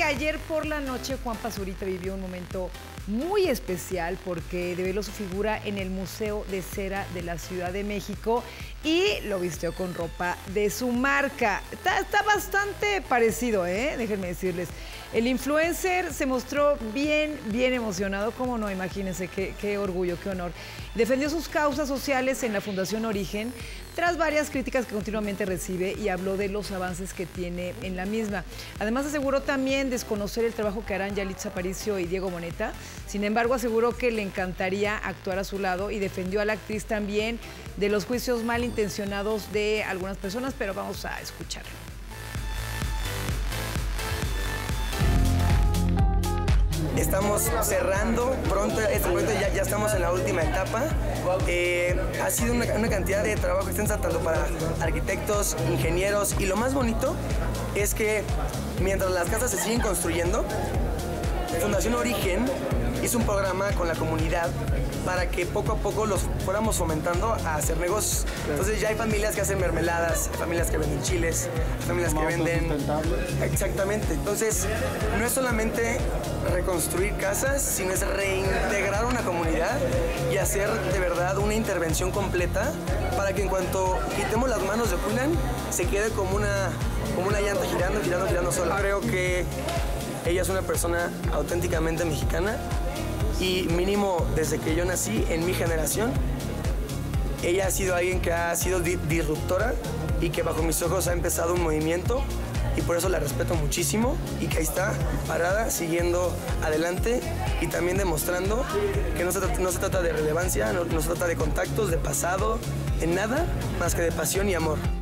ayer por la noche Juan Pazurita vivió un momento muy especial porque develó su figura en el Museo de Cera de la Ciudad de México y lo vistió con ropa de su marca. Está bastante parecido, déjenme decirles. El influencer se mostró bien emocionado, cómo no, imagínense, qué orgullo, qué honor. Defendió sus causas sociales en la Fundación Origen, tras varias críticas que continuamente recibe, y habló de los avances que tiene en la misma. Además aseguró también desconocer el trabajo que harán Yalitza Aparicio y Diego Boneta. Sin embargo, aseguró que le encantaría actuar a su lado y defendió a la actriz también de los juicios malintencionados de algunas personas, pero vamos a escucharlo. Estamos cerrando pronto, ya estamos en la última etapa. Ha sido una cantidad de trabajo extensa tanto para arquitectos, ingenieros, y lo más bonito es que mientras las casas se siguen construyendo, Fundación Origen hizo un programa con la comunidad para que poco a poco los fuéramos fomentando a hacer negocios. Entonces ya hay familias que hacen mermeladas, hay familias que venden chiles, hay familias que venden... Exactamente. Entonces no es solamente reconstruir casas, sino es reintegrar una comunidad y hacer de verdad una intervención completa para que en cuanto quitemos las manos de Julián, se quede como una llanta girando sola. Creo que ella es una persona auténticamente mexicana y mínimo desde que yo nací, en mi generación, ella ha sido alguien que ha sido disruptora y que bajo mis ojos ha empezado un movimiento, y por eso la respeto muchísimo, y que ahí está parada, siguiendo adelante y también demostrando que no se trata de relevancia, no se trata de contactos, de pasado, de nada más que de pasión y amor.